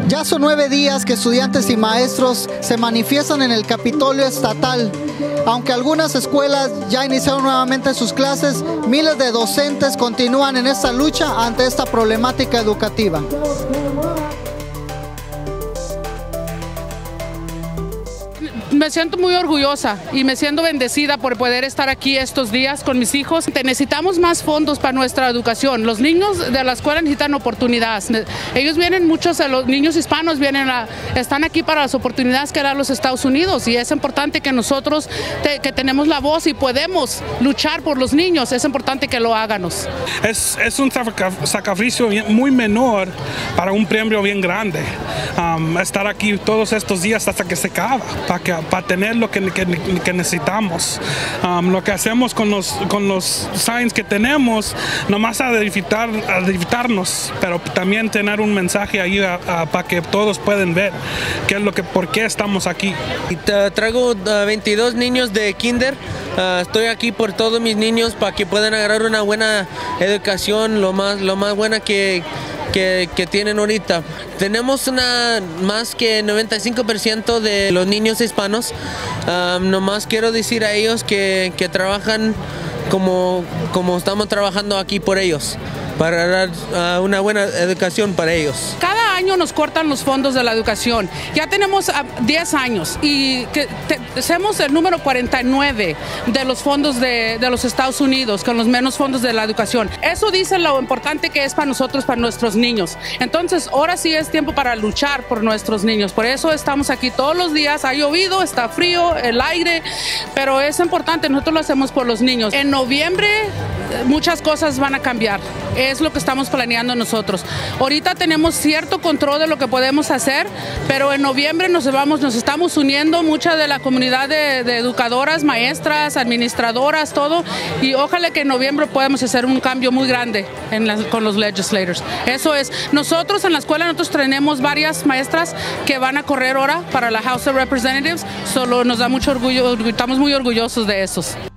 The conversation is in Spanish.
Ya son 9 días que estudiantes y maestros se manifiestan en el Capitolio Estatal. Aunque algunas escuelas ya iniciaron nuevamente sus clases, miles de docentes continúan en esta lucha ante esta problemática educativa. Me siento muy orgullosa y me siento bendecida por poder estar aquí estos días con mis hijos. Necesitamos más fondos para nuestra educación. Los niños de la escuela necesitan oportunidades. Ellos vienen, muchos de los niños hispanos están aquí para las oportunidades que dan los Estados Unidos, y es importante que nosotros que tenemos la voz y podemos luchar por los niños, es importante que lo hagamos. Es un sacrificio muy menor para un premio bien grande. Estar aquí todos estos días hasta que se acaba, para tener lo que necesitamos. Lo que hacemos con los signs que tenemos, nomás a edificarnos, pero también tener un mensaje ahí para que todos puedan ver por qué estamos aquí. Traigo 22 niños de kinder. Estoy aquí por todos mis niños para que puedan agarrar una buena educación, lo más buena que tienen ahorita. Tenemos más que 95% de los niños hispanos. Nomás quiero decir a ellos que trabajan como estamos trabajando aquí por ellos, para dar una buena educación para ellos. Cada año nos cortan los fondos de la educación. Ya tenemos 10 años y somos el número 49 de los fondos de los Estados Unidos, con los menos fondos de la educación. Eso dice lo importante que es para nosotros, para nuestros niños. Entonces, ahora sí es tiempo para luchar por nuestros niños. Por eso estamos aquí todos los días. Ha llovido, está frío, el aire, pero es importante, nosotros lo hacemos por los niños. En noviembre muchas cosas van a cambiar. Es lo que estamos planeando nosotros. Ahorita tenemos cierto control de lo que podemos hacer, pero en noviembre nos estamos uniendo mucha de la comunidad de educadoras, maestras, administradoras, todo, y ojalá que en noviembre podamos hacer un cambio muy grande con los legislators. Eso es. Nosotros en la escuela tenemos varias maestras que van a correr ahora para la House of Representatives. Solo nos da mucho orgullo, estamos muy orgullosos de esos.